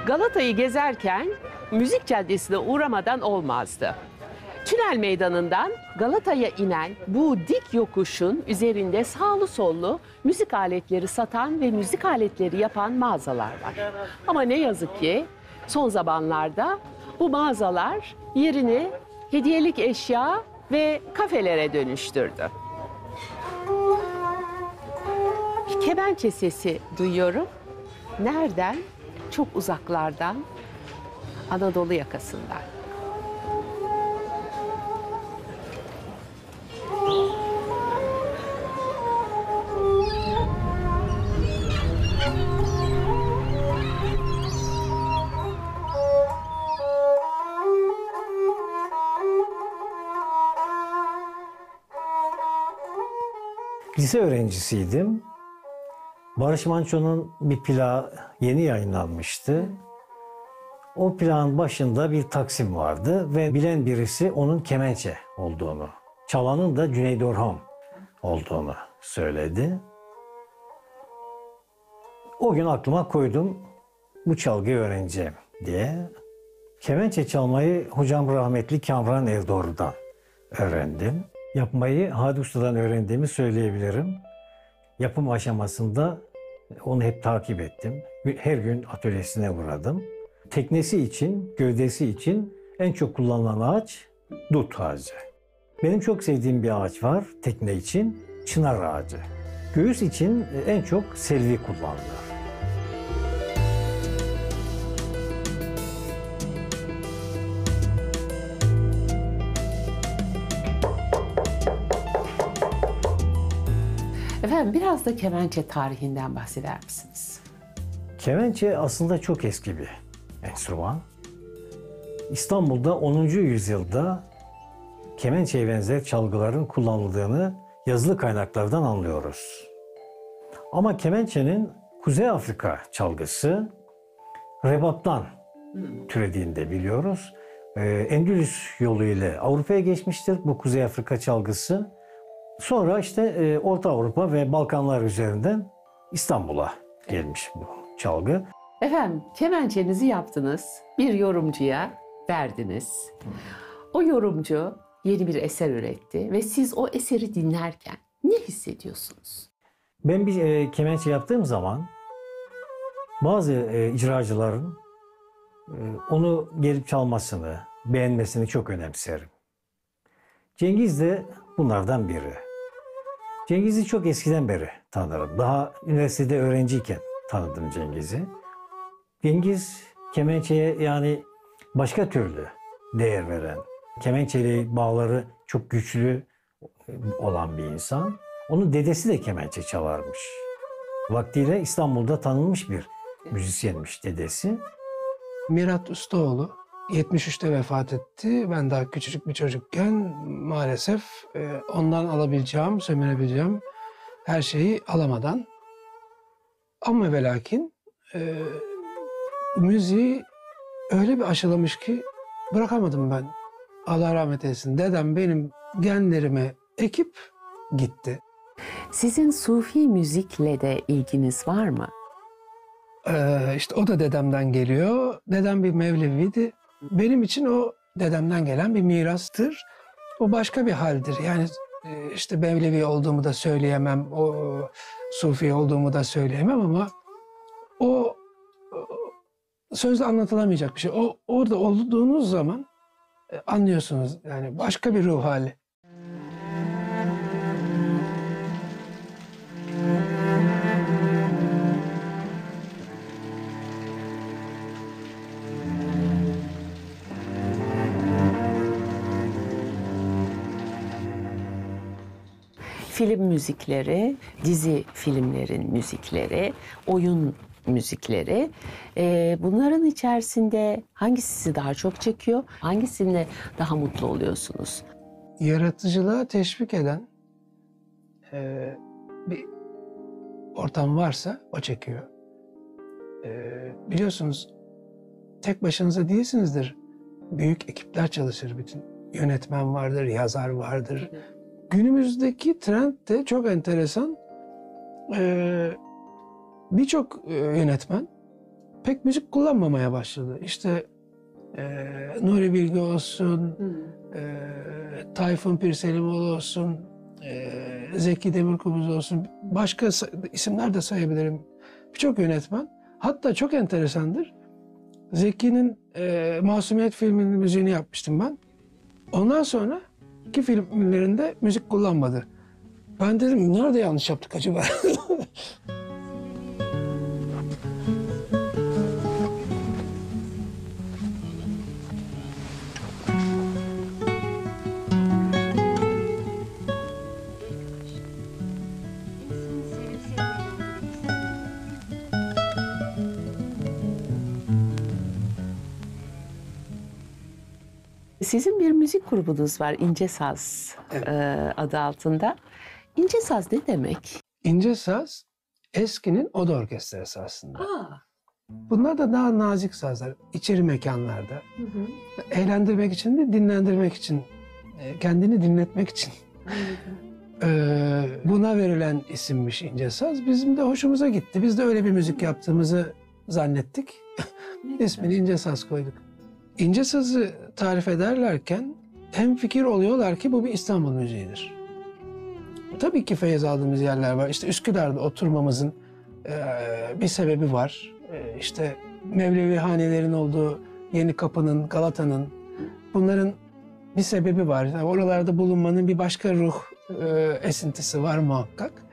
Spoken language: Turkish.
Galata'yı gezerken Müzik Caddesi'ne uğramadan olmazdı. Tünel Meydanı'ndan Galata'ya inen bu dik yokuşun üzerinde sağlı sollu müzik aletleri satan ve müzik aletleri yapan mağazalar var. Ama ne yazık ki son zamanlarda bu mağazalar yerini hediyelik eşya ve kafelere dönüştürdü. Bir kemençe sesi duyuyorum. Nereden? Çok uzaklardan, Anadolu yakasından. Lise öğrencisiydim. Barış Manço'nun bir plağı yeni yayınlanmıştı. O plağın başında bir taksim vardı ve bilen birisi onun kemençe olduğunu, çalanın da Cüneyt Orhan olduğunu söyledi. O gün aklıma koydum, bu çalgıyı öğreneceğim diye. Kemençe çalmayı hocam rahmetli Kamran Erdoğru'dan öğrendim. Yapmayı Hadi Usta'dan öğrendiğimi söyleyebilirim. Yapım aşamasında onu hep takip ettim. Her gün atölyesine uğradım. Teknesi için, gövdesi için en çok kullanılan ağaç dut ağacı. Benim çok sevdiğim bir ağaç var tekne için, çınar ağacı. Göğüs için en çok selvi kullanılır. Efendim biraz da kemençe tarihinden bahseder misiniz? Kemençe aslında çok eski bir enstrüman. İstanbul'da 10. yüzyılda kemençeye benzer çalgıların kullanıldığını yazılı kaynaklardan anlıyoruz. Ama kemençenin Kuzey Afrika çalgısı rebaptan türediğini de biliyoruz. Endülüs yolu ile Avrupa'ya geçmiştir bu Kuzey Afrika çalgısı. Sonra işte Orta Avrupa ve Balkanlar üzerinden İstanbul'a gelmiş bu çalgı. Efendim kemençenizi yaptınız, bir yorumcuya verdiniz. O yorumcu yeni bir eser üretti ve siz o eseri dinlerken ne hissediyorsunuz? Ben bir kemençe yaptığım zaman bazı icracıların onu gelip çalmasını, beğenmesini çok önemserim. Cengiz de bunlardan biri. Cengiz'i çok eskiden beri tanırım. Daha üniversitede öğrenciyken tanıdım Cengiz'i. Cengiz kemençeye yani başka türlü değer veren, kemençeli bağları çok güçlü olan bir insan. Onun dedesi de kemençe çalarmış. Vaktiyle İstanbul'da tanınmış bir müzisyenmiş dedesi. Mirat Ustaoğlu 73'te vefat etti. Ben daha küçücük bir çocukken maalesef ondan alabileceğim, sömürebileceğim her şeyi alamadan. Ama ve lakin müziği öyle bir aşılamış ki bırakamadım ben. Allah rahmet eylesin. Dedem benim genlerime ekip gitti. Sizin sufi müzikle de ilginiz var mı? İşte o da dedemden geliyor. Dedem bir Mevleviydi. Benim için o dedemden gelen bir mirastır. O başka bir haldir. Yani işte Mevlevi olduğumu da söyleyemem, o Sufi olduğumu da söyleyemem ama o sözle anlatılamayacak bir şey. O orada olduğunuz zaman anlıyorsunuz. Yani başka bir ruh hali. Film müzikleri, dizi filmlerin müzikleri, oyun müzikleri. Bunların içerisinde hangisi sizi daha çok çekiyor? Hangisinde daha mutlu oluyorsunuz? Yaratıcılığa teşvik eden bir ortam varsa o çekiyor. Biliyorsunuz tek başınıza değilsinizdir. Büyük ekipler çalışır bütün. Yönetmen vardır, yazar vardır. Günümüzdeki trend de çok enteresan. Birçok yönetmen pek müzik kullanmamaya başladı. İşte Nuri Bilge olsun, Tayfun Pirselimoğlu olsun, Zeki Demirkubuz olsun, başka isimler de sayabilirim. Birçok yönetmen. Hatta çok enteresandır. Zeki'nin Masumiyet filminin müziğini yapmıştım ben. Ondan sonra 2 filmlerinde müzik kullanmadı. Ben dedim nerede yanlış yaptık acaba? Sizin bir müzik grubunuz var, İnce Saz adı altında. İnce Saz ne demek? İnce saz eskinin oda orkestrası aslında. Bunlar da daha nazik sazlar. İçeri mekanlarda. Eğlendirmek için de dinlendirmek için, kendini dinletmek için. Buna verilen isimmiş İnce Saz. Bizim de hoşumuza gitti. Biz de öyle bir müzik yaptığımızı zannettik. İsmini İnce Saz koyduk. İnce Saz'ı tarif ederlerken hemfikir oluyorlar ki bu bir İstanbul müziğidir. Tabii ki feyiz aldığımız yerler var. İşte Üsküdar'da oturmamızın bir sebebi var. İşte Mevlevi hanelerin olduğu Yenikapı'nın, Galata'nın, bunların bir sebebi var. Yani oralarda bulunmanın bir başka ruh esintisi var muhakkak.